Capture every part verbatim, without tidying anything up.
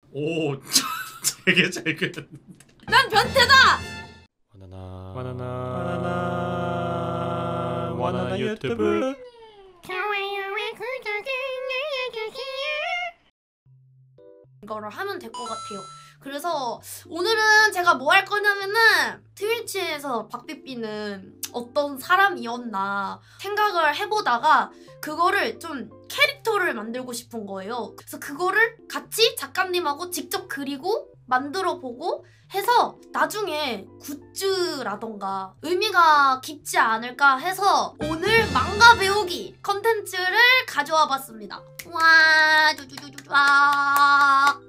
오, 되게 잘 그렸는데. 난 변태다! 바나나 바나나 바나나 바나나 유튜브. 좋아요와 구독을 눌러주세요. 이거를 하면 될 것 같아요. 그래서 오늘은 제가 뭐 할 거냐면은 트위치에서 박삐삐는 어떤 사람이었나 생각을 해보다가 그거를 좀 캐릭터를 만들고 싶은 거예요. 그래서 그거를 같이 작가님하고 직접 그리고 만들어보고 해서 나중에 굿즈라던가 의미가 깊지 않을까 해서 오늘 망가 배우기 컨텐츠를 가져와 봤습니다. 와, 쭈쭈쭈쭈.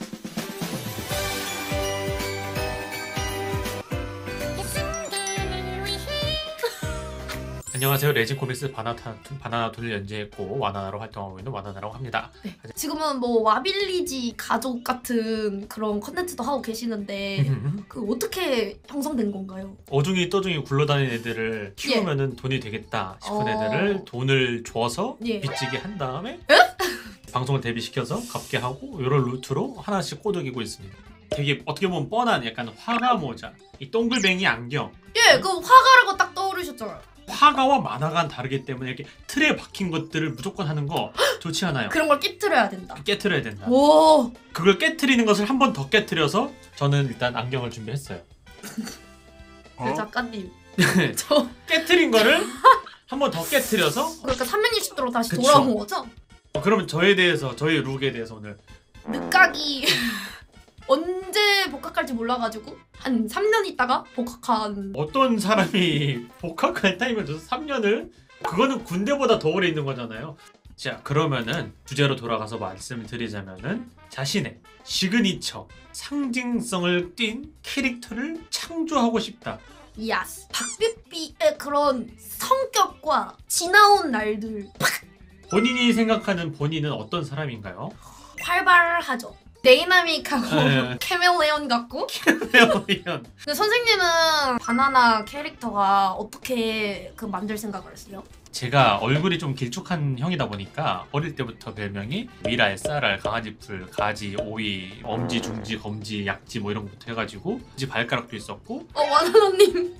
안녕하세요. 레진 코믹스 바나타, 바나나톤을 연재했고 와나나로 활동하고 있는 와나나라고 합니다. 네. 지금은 뭐 와빌리지 가족 같은 그런 컨텐츠도 하고 계시는데 그 어떻게 형성된 건가요? 어중이 떠중이 굴러다니는 애들을 키우면은 예. 돈이 되겠다 싶은 어... 애들을 돈을 줘서 예. 빚지게 한 다음에 에? 방송을 데뷔시켜서 갚게 하고 이런 루트로 하나씩 꼬드기고 있습니다. 되게 어떻게 보면 뻔한 약간 화가 모자, 이 동글뱅이 안경. 예, 그 화가라고 딱 떠오르셨잖아요. 화가와 만화가 다르기 때문에 이렇게 틀에 박힌 것들을 무조건 하는 거 좋지 않아요. 그런 걸 깨트려야 된다. 깨트려야 된다. 오. 그걸 깨트리는 것을 한 번 더 깨트려서 저는 일단 안경을 준비했어요. 어? 네, 작가님. 저 깨트린 거를 한 번 더 깨트려서 그러니까 삼백육십 도로 다시 그쵸. 돌아온 거죠? 어, 그러면 저에 대해서, 저의 룩에 대해서 오늘 늦가기 언제 복학할지 몰라가지고 한 삼 년 있다가 복학한. 어떤 사람이 복학할 타임을 줘서 삼 년을? 그거는 군대보다 더 오래 있는 거잖아요. 자, 그러면은 주제로 돌아가서 말씀을 드리자면은 자신의 시그니처, 상징성을 띈 캐릭터를 창조하고 싶다. 야스. 박삐삐의 그런 성격과 지나온 날들. 본인이 생각하는 본인은 어떤 사람인가요? 활발하죠. 데이나믹하고 네. 캐멜레온 같고. 캐멜레온. 근데 선생님은 바나나 캐릭터가 어떻게 그 만들 생각을 했어요? 제가 얼굴이 좀 길쭉한 형이다 보니까 어릴 때부터 별명이 미라, 에스알알, 강아지풀, 가지, 오이, 엄지, 중지, 검지, 약지 뭐 이런 것부터 해가지고 이제 발가락도 있었고. 어, 와나나님.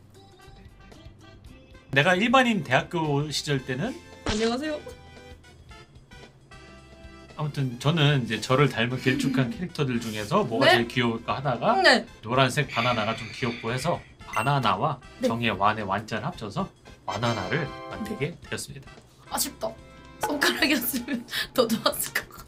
내가 일반인 대학교 시절 때는 안녕하세요. 아무튼 저는 이제 저를 닮은 길쭉한 캐릭터들 중에서 뭐가 네? 제일 귀여울까 하다가 네. 노란색 바나나가 좀 귀엽고 해서 바나나와 네. 정의 완의 완자를 합쳐서 와나나를 만들게 되었습니다. 아쉽다. 손가락이었으면 더 좋았을 것 같아.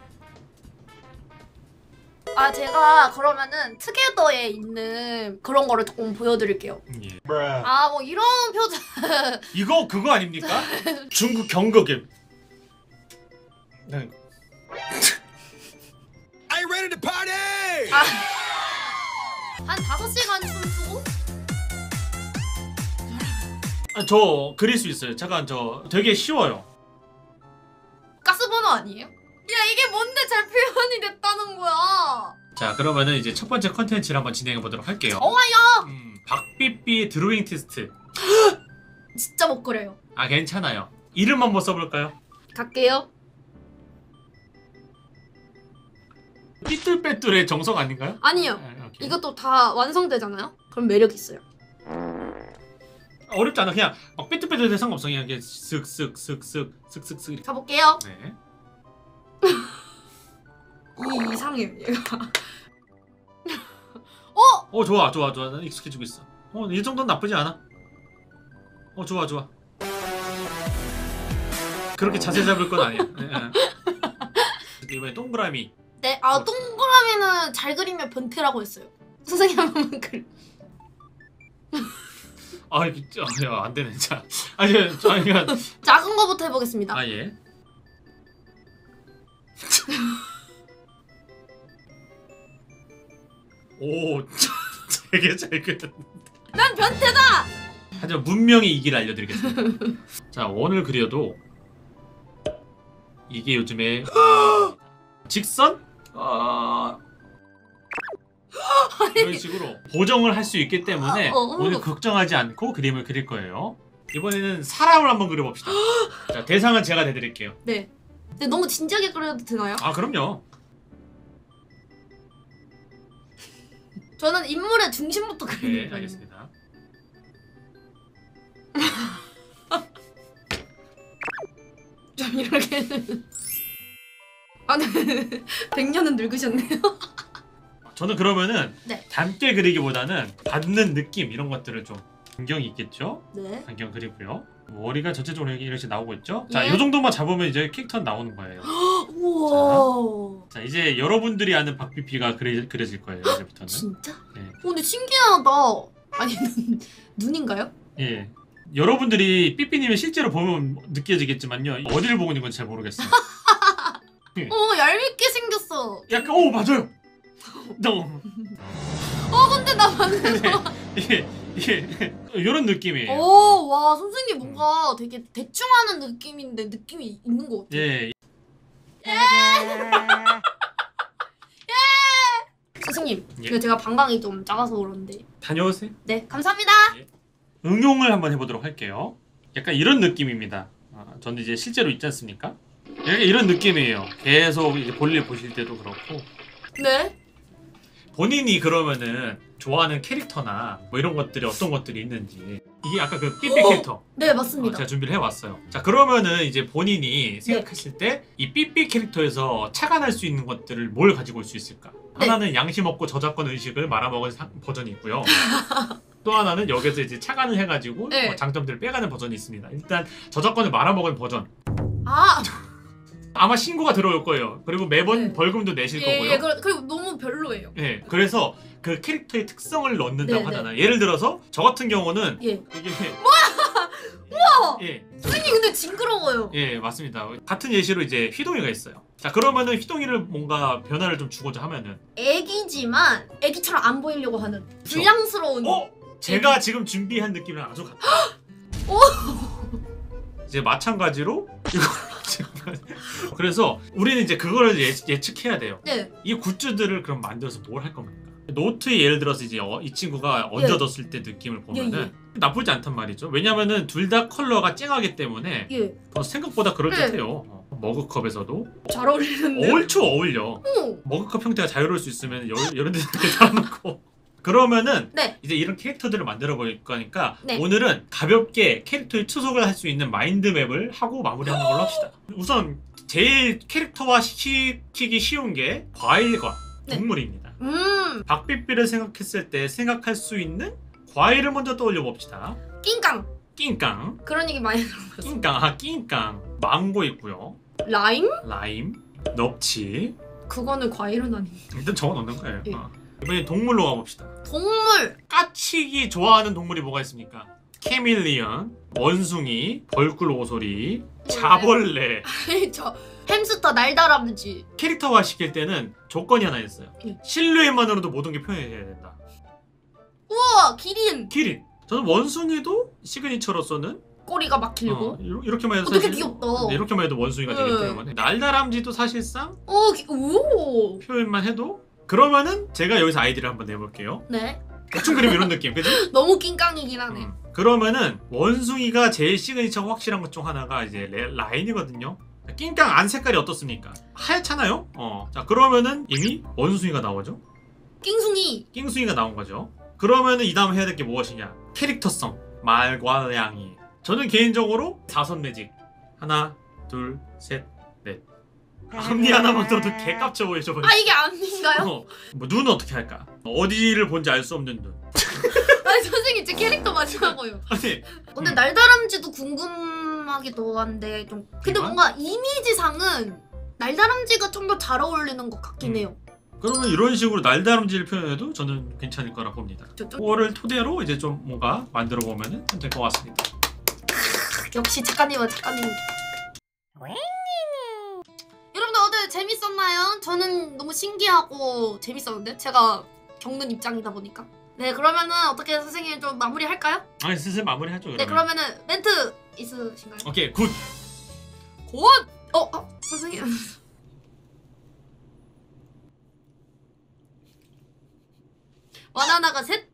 아, 제가 그러면은 투게더에 있는 그런 거를 조금 보여드릴게요. 예. 아, 뭐 이런 표정. 이거 그거 아닙니까? 중국 경거김. 네. I'm ready to party! 아, 한 다섯 시간 춤추고? 아, 저 그릴 수 있어요. 잠깐, 저 되게 쉬워요. 가스버너 아니에요? 야, 이게 뭔데 잘 표현이 됐다는 거야? 자, 그러면은 이제 첫 번째 컨텐츠를 한번 진행해 보도록 할게요. 좋아요! 음, 박삐삐 드로잉 테스트. 진짜 못 그려요. 아, 괜찮아요. 이름 한번 써볼까요? 갈게요. 삐뚤빼뚤의 정석 아닌가요? 아니요. 아, 이것도 다 완성되잖아요? 그럼 매력 있어요. 어렵지 않아. 그냥 막 삐뚤빼뚤 상관없어. 그냥 이렇게 쓱쓱쓱쓱 쓱쓱쓱. 가볼게요. 네. 이 이상해요, 얘가. 어? 어, 좋아, 좋아, 좋아. 난 익숙해지고 있어. 어, 이 정도는 나쁘지 않아. 어, 좋아, 좋아. 그렇게 자세 잡을 건 아니야. 네, 네. 이번에 동그라미. 네, 아, 동그라미는 잘 그리면 변태라고 했어요. 선생님 한 번만 그려. 아, 야, 안 되네, 자. 아니, 아니, 아니. 작은 거부터 해보겠습니다. 아, 예. 오, 되게 잘 그렸는데. 난 변태다! 하지만 문명의 이기를 알려드리겠습니다. 자, 원을 그려도 이게 요즘에 직선? 어... 이런 식으로 보정을 할 수 있기 때문에 어, 어, 오늘 걱정하지 않고 그림을 그릴 거예요. 이번에는 사람을 한번 그려봅시다. 자, 대상은 제가 내드릴게요. 네. 근데 너무 진지하게 그려도 되나요? 아, 그럼요. 저는 인물의 중심부터 그리는 네, 거예요. 알겠습니다. 좀 이렇게 아, 네. 백 년은 늙으셨네요. 저는 그러면은 네. 닮게 그리기보다는 받는 느낌 이런 것들을 좀 안경이 있겠죠? 네. 안경 그리고요. 머리가 전체적으로 이렇게 이렇게 나오고 있죠? 자, 예. 이 정도만 잡으면 이제 캐릭터 나오는 거예요. 우와. 자, 이제 여러분들이 아는 박비피가 그려, 그려질 거예요. 이제부터는. 진짜? 네. 어, 근데 신기하다. 아니 눈, 눈인가요? 예. 여러분들이 삐삐님을 실제로 보면 느껴지겠지만요. 어디를 보고 있는 건지 잘 모르겠어요. 어 얄밉게 생겼어. 약간 오 맞아요. 너무. 어 근데 나 맞네. 이게 이게 이런 느낌이에요. 오, 와 선생님 뭔가 되게 대충 하는 느낌인데 느낌이 있는 것 같아요. 예. 선생님, 예. 그 제가 방광이 좀 작아서 그런데. 다녀오세요. 네, 감사합니다. 응용을 한번 해보도록 할게요. 약간 이런 느낌입니다. 아, 저는 이제 실제로 있지 않습니까? 약간 이런 느낌이에요. 계속 이제 볼일 보실 때도 그렇고 네. 본인이 그러면은 좋아하는 캐릭터나 뭐 이런 것들이 어떤 것들이 있는지 이게 아까 그 삐삐 캐릭터 네, 어, 맞습니다. 제가 준비를 해왔어요. 자 그러면은 이제 본인이 생각했을 때 이 삐삐 캐릭터에서 착안할 수 있는 것들을 뭘 가지고 올 수 있을까? 네. 하나는 양심 없고 저작권 의식을 말아먹은 사- 버전이 있고요. 또 하나는 여기서 이제 착안을 해가지고 네. 어, 장점들을 빼가는 버전이 있습니다. 일단 저작권을 말아먹은 버전 아, 아마 신고가 들어올 거예요. 그리고 매번 네. 벌금도 내실 예, 거고요. 예, 그리고, 그리고 너무 별로예요. 예, 그래서 그 캐릭터의 특성을 넣는다고 네, 하잖아요. 예를 들어서 저 같은 경우는 예. 이게 우와! 예, 선생님 근데 징그러워요. 예, 맞습니다. 같은 예시로 이제 휘동이가 있어요. 자, 그러면은 휘동이를 뭔가 변화를 좀 주고자 하면은 애기지만 애기처럼 안 보이려고 하는 불량스러운. 어? 제가 지금 준비한 느낌이랑 아주 같아요. 이제 마찬가지로 이거 그래서 우리는 이제 그거를 예, 예측해야 돼요. 네. 이 굿즈들을 그럼 만들어서 뭘 할 겁니까? 노트에 예를 들어서 이제 어, 이 친구가 얹어뒀을 때 느낌을 보면은 예, 예. 나쁘지 않단 말이죠. 왜냐면은 둘 다 컬러가 쨍하기 때문에 예. 어, 생각보다 그럴듯해요. 어, 머그컵에서도 잘 어울리는데. 얼추 어울려. 오. 머그컵 형태가 자유로울 수 있으면 여, 이런 데 이렇게 달아놓고 그러면은 네. 이제 이런 캐릭터들을 만들어 볼 거니까 네. 오늘은 가볍게 캐릭터의 추석을 할 수 있는 마인드맵을 하고 마무리하는 걸로 합시다. 우선 제일 캐릭터화 시키기 쉬운 게 과일과 네. 동물입니다. 음. 박비비를 생각했을 때 생각할 수 있는 과일을 먼저 떠올려 봅시다. 낑깡. 낑깡, 그런 얘기 많이 들어봤어. 낑깡, 아 낑깡, 망고 있고요. 라임? 라임, 넙치. 그거는 과일은 아닌데. 일단 적어 놓는 거예요. 예. 어. 이번에 동물로 가봅시다. 동물. 까치기 좋아하는 동물이 뭐가 있습니까? 캐밀리언, 원숭이, 벌꿀 오소리, 자벌레. 아니 저 햄스터 날다람쥐. 캐릭터화 시킬 때는 조건이 하나 있어요. 예. 실루엣만으로도 모든 게 표현해야 된다. 우와 기린. 기린. 저는 원숭이도 시그니처로서는 꼬리가 막 길고. 어, 이러- 이렇게만 해도 어, 되게 사실- 귀엽다. 네, 이렇게만 해도 원숭이가 되기 네. 때문에 날다람쥐도 사실상 오, 기, 오. 표현만 해도 그러면은 제가 여기서 아이디를 한번 내볼게요. 네. 대충 그리면 이런 느낌, 그지? 너무 낑깡이긴 하네. 음. 그러면은 원숭이가 제일 시그니처가 확실한 것 중 하나가 이제 레, 라인이거든요. 낑깡 안 색깔이 어떻습니까? 하얗잖아요. 어, 자 그러면은 이미 원숭이가 나오죠. 낑숭이. 낑숭이가 나온 거죠. 그러면은 이 다음 해야 될 게 무엇이냐? 캐릭터성, 말과 양이. 저는 개인적으로 사선 매직 하나, 둘, 셋, 넷. 앞니 하나만 더도 개깝쳐 보이죠. 아 이게 아닌가요? 어, 뭐 눈은 어떻게 할까? 어디를 본지 알 수 없는 눈. 아니 선생님 제 캐릭터 마지막어요. 아니, 근데 음. 날다람쥐도 궁금하기도 한데 좀 근데 이거? 뭔가 이미지상은 날다람쥐가 좀 더 잘 어울리는 것 같긴 음. 해요. 그러면 이런 식으로 날다람쥐를 표현해도 저는 괜찮을 거라 봅니다. 저, 저, 그거를 토대로 이제 좀 뭔가 만들어 보면은 될 것 같습니다. 역시 작가님은 작가님. 여러분들 어때 재밌었나요? 저는 너무 신기하고 재밌었는데 제가 겪는 입장이다 보니까. 네 그러면은 어떻게 선생님 좀 마무리 할까요? 아 슬슬 마무리하죠. 네 그러면. 그러면은 멘트 있으신가요? 오케이 굿. 곧! 어, 어 선생님. 바나나가 셋.